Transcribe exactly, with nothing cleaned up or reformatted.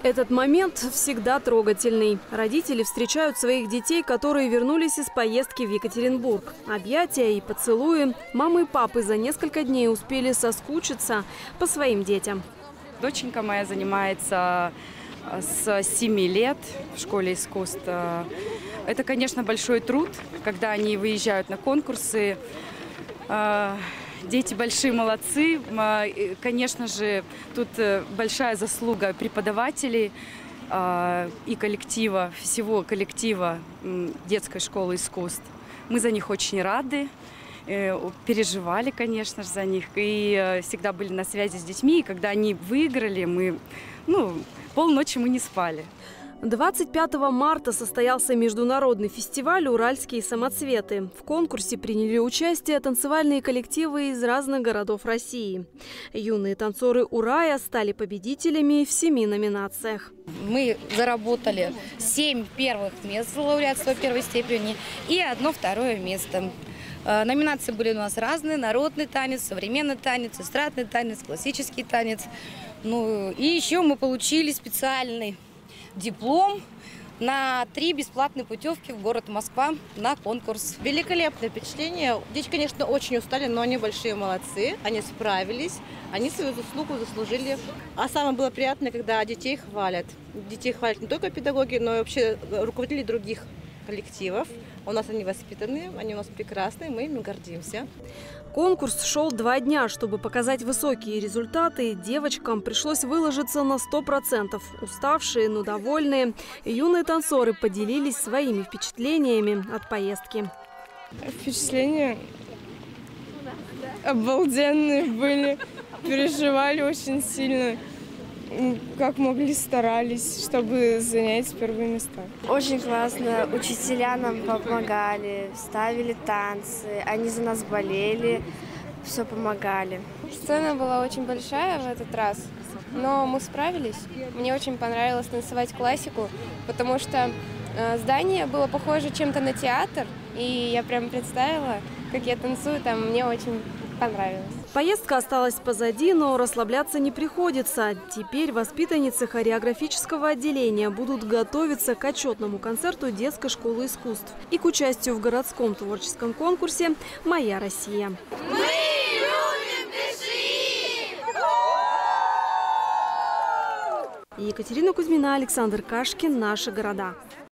Этот момент всегда трогательный. Родители встречают своих детей, которые вернулись из поездки в Екатеринбург. Объятия и поцелуи. Мамы и папы за несколько дней успели соскучиться по своим детям. Доченька моя занимается с семи лет в школе искусств. Это, конечно, большой труд, когда они выезжают на конкурсы. Дети большие молодцы. Конечно же, тут большая заслуга преподавателей и коллектива, всего коллектива детской школы искусств. Мы за них очень рады, переживали, конечно же, за них. И всегда были на связи с детьми. И когда они выиграли, мы, ну, полночи мы не спали. двадцать пятого марта состоялся международный фестиваль «Уральские самоцветы». В конкурсе приняли участие танцевальные коллективы из разных городов России. Юные танцоры Урая стали победителями в семи номинациях. Мы заработали семь первых мест лауреатства первой степени и одно второе место. Номинации были у нас разные: народный танец, современный танец, эстрадный танец, классический танец. Ну и еще мы получили специальный диплом на три бесплатные путевки в город Москва на конкурс. Великолепное впечатление. Дети, конечно, очень устали, но они большие молодцы. Они справились, они свою заслугу заслужили. А самое было приятное, когда детей хвалят. Детей хвалят не только педагоги, но и вообще руководители других коллективов. У нас они воспитанные, они у нас прекрасные, мы ими гордимся. Конкурс шел два дня. Чтобы показать высокие результаты, девочкам пришлось выложиться на сто процентов. Уставшие, но довольные, юные танцоры поделились своими впечатлениями от поездки. Впечатления обалденные были, переживали очень сильно. Как могли, старались, чтобы занять первые места. Очень классно. Учителя нам помогали, ставили танцы, они за нас болели, все помогали. Сцена была очень большая в этот раз, но мы справились. Мне очень понравилось танцевать классику, потому что здание было похоже чем-то на театр, и я прям представила, как я танцую там, мне очень понравилось. Поездка осталась позади, но расслабляться не приходится. Теперь воспитанницы хореографического отделения будут готовиться к отчетному концерту детской школы искусств и к участию в городском творческом конкурсе «Моя Россия». Мы любим Пиши! Екатерина Кузьмина, Александр Кашкин. Наши города.